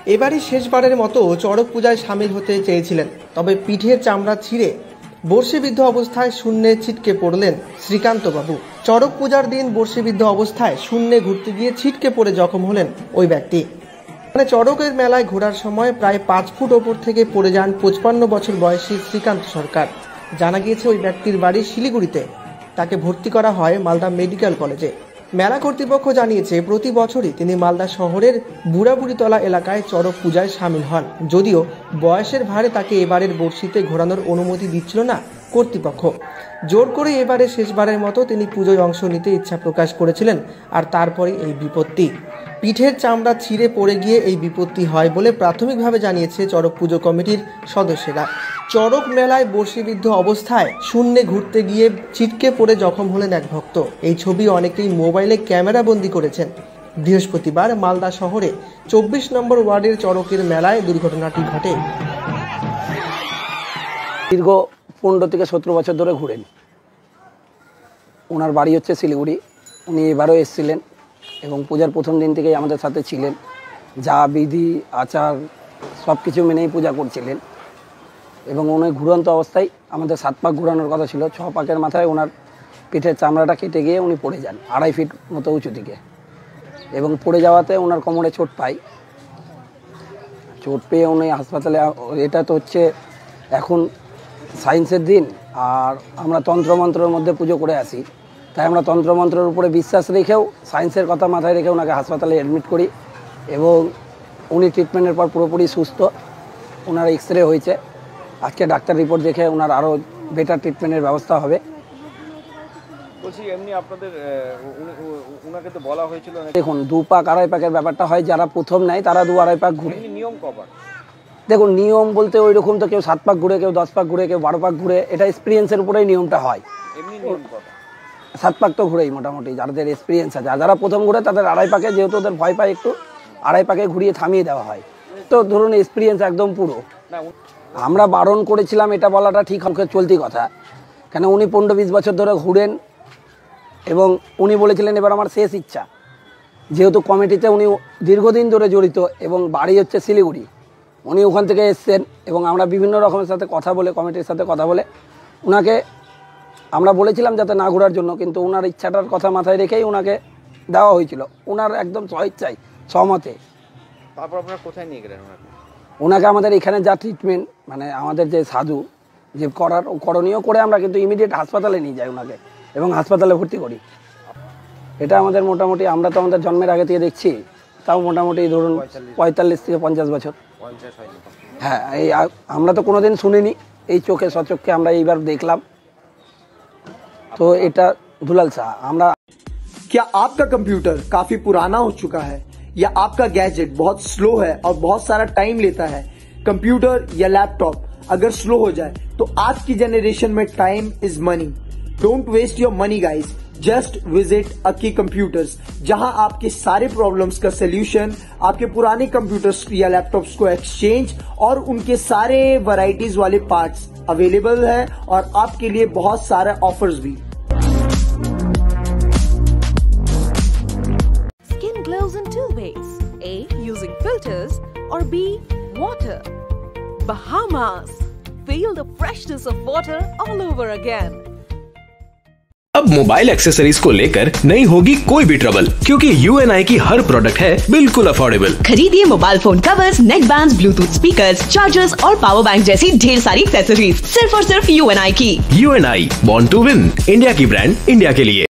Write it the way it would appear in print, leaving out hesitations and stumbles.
এবারই শেষবারের মতো চড়ক পূজায় সামিল হতে চেয়েছিলেন, তবে পিঠের চামড়া ছিঁড়ে বর্ষিবিদ্ধ অবস্থায় শূন্যে ছিটকে পড়লেন শ্রীকান্তবাবু। চড়ক পূজার দিন বর্ষিবিদ্ধ অবস্থায় শূন্যে ঘুরতে গিয়ে ছিটকে পড়ে জখম হলেন ওই ব্যক্তি। চড়কের মেলায় ঘোরার সময় প্রায় 5 ফুট ওপর থেকে পড়ে যান 55 বছর বয়সী শ্রীকান্ত সরকার। জানা গিয়েছে ওই ব্যক্তির বাড়ি শিলিগুড়িতে। তাকে ভর্তি করা হয় মালদা মেডিকেল কলেজে। মেলা কর্তৃপক্ষ জানিয়েছে প্রতি বছরই তিনি মালদা শহরের বুড়াবুড়িতলা এলাকায় চড়ক পূজায় সামিল হন, যদিও বয়সের ভারে তাকে এবারের বর্ষিতে ঘোরানোর অনুমতি দিচ্ছিল না কর্তৃপক্ষ। জোর করে এবারে শেষবারের মতো তিনি পুজোয় অংশ নিতে ইচ্ছা প্রকাশ করেছিলেন, আর তারপরে এই বিপত্তি। পিঠের চামড়া ছিঁড়ে পড়ে গিয়ে এই বিপত্তি হয় বলে প্রাথমিকভাবে জানিয়েছে চড়ক পুজো কমিটির সদস্যরা। চড়ক মেলায় বর্ষিবিদ্ধ অবস্থায় শূন্যে ঘুরতে গিয়ে ছিটকে পড়ে জখম হলেন এক ভক্ত। এই ছবি অনেকেই মোবাইলে ক্যামেরা বন্দি করেছেন। বৃহস্পতিবার মালদা শহরে 24 নম্বর ওয়ার্ডের চড়কের মেলায় দুর্ঘটনাটি ঘটে। দীর্ঘ 15 থেকে 17 বছর ধরে ঘুরেন। ওনার বাড়ি হচ্ছে শিলিগুড়ি। উনি এবারও এসেছিলেন এবং পূজার প্রথম দিন থেকেই আমাদের সাথে ছিলেন। যা বিধি আচার সব কিছু মেনেই পূজা করছিলেন এবং উনি ঘুরন্ত অবস্থায় আমাদের 7 পাক ঘোরানোর কথা ছিল। 6 পাকের মাথায় ওনার পিঠের চামড়াটা কেটে গিয়ে উনি পড়ে যান 2.5 ফিট মতো উঁচু দিকে, এবং পড়ে যাওয়াতে ওনার কোমরে চোট পায়। চোট পেয়ে উনি হাসপাতালে, এটা তো হচ্ছে এখন সায়েন্সের দিন, আর আমরা তন্ত্রমন্ত্রের মধ্যে পুজো করে আসি, তাই আমরা তন্ত্রমন্ত্রের উপরে বিশ্বাস রেখেও সায়েন্সের কথা মাথায় রেখে ওনাকে হাসপাতালে অ্যাডমিট করি এবং উনি ট্রিটমেন্টের পর পুরোপুরি সুস্থ। ওনার এক্সরে হয়েছে, আজকে ডাক্তার রিপোর্ট দেখে ওনার আরও বেটার ট্রিটমেন্টের ব্যবস্থা হবে। বলছি এমনি আপনাদের ওনাকে তো বলা হয়েছিল, দেখুন 2 পাক 2.5 পাকের ব্যাপারটা হয়, যারা প্রথম নেয় তারা 2-2.5 পাক ঘুরে। নিয়ম কবার? দেখুন নিয়ম বলতে ওই রকম তো কেউ 7 পাক ঘুরে, কেউ 10 পাক ঘুরে, কেউ 12 পাক ঘুরে, এটা এক্সপিরিয়েন্সের উপরেই নিয়মটা হয়। এমনি নিয়ম কবার? 7 পাক তো ঘুরেই মোটামুটি, যাদের এক্সপিরিয়েন্স আছে। আর যারা প্রথম ঘুরে তাদের 2.5 পাকে, যেহেতু ওদের ভয় পায় একটু, 2.5 পাকে ঘুরিয়ে থামিয়ে দেওয়া হয়। তো ধরুন এক্সপিরিয়েন্স একদম পুরো। আমরা বারণ করেছিলাম, এটা বলাটা ঠিক মুখে চলতি কথা, কেন উনি 15-20 বছর ধরে ঘুরেন এবং উনি বলেছিলেন এবার আমার শেষ ইচ্ছা। যেহেতু কমিটিতে উনি দীর্ঘদিন ধরে জড়িত এবং বাড়ি হচ্ছে শিলিগুড়ি, উনি ওখান থেকে এসছেন এবং আমরা বিভিন্ন রকমের সাথে কথা বলে, কমিটির সাথে কথা বলে ওনাকে আমরা বলেছিলাম যাতে না ঘোরার জন্য, কিন্তু ওনার ইচ্ছাটার কথা মাথায় রেখেই ওনাকে দেওয়া হয়েছিল, ওনার একদম স্বইচ্ছায় সহমতে। তারপর আপনারা কোথায় নিয়ে গেলেন ওনাকে? আমাদের এখানে যা ট্রিটমেন্ট, মানে আমাদের যে সাধু যে করণীয় করে আমরা কিন্তু ইমিডিয়েট হাসপাতালে নিয়ে যাই ওনাকে এবং হাসপাতালে ভর্তি করি। এটা আমাদের মোটামুটি, আমরা তো আমাদের জন্মের আগে থেকে দেখছি, তাও মোটামুটি ধরুন 45 থেকে 50 বছর। হ্যাঁ, এই আমরা তো কোনোদিন শুনিনি, এই চোখে সচক্ষে আমরা এইবার দেখলাম। तो এটা दुलाल शाह। আমরা क्या आपका कंप्यूटर काफी पुराना हो चुका है या आपका गैजेट बहुत स्लो है और बहुत सारा टाइम लेता है? कंप्यूटर या लैपटॉप अगर स्लो हो जाए तो आज की जनरेशन में time is money. Don't waste your money guys, just visit Aki computers, जहां आपके सारे प्रॉब्लम्स का सोल्यूशन, आपके पुराने कंप्यूटर्स या लैपटॉप्स को एक्सचेंज और उनके सारे वैरायटीज वाले पार्ट्स अवेलेबल है और आपके लिए बहुत सारे ऑफर्स भी। Skin glows in 2 ways: A, using filters, or B, water. Bahamas. Feel the freshness of water all over again. अब मोबाइल एक्सेसरीज को लेकर नहीं होगी कोई भी ट्रबल, क्योंकि UNI की हर प्रोडक्ट है बिल्कुल अफोर्डेबल। खरीदिए mobile phone covers, neck bands, bluetooth speakers, chargers और पावर बैंक जैसी ढेर सारी एक्सेसरीज सिर्फ और सिर्फ UNI की। UNI, born to win, India की ब्रांड इंडिया के लिए।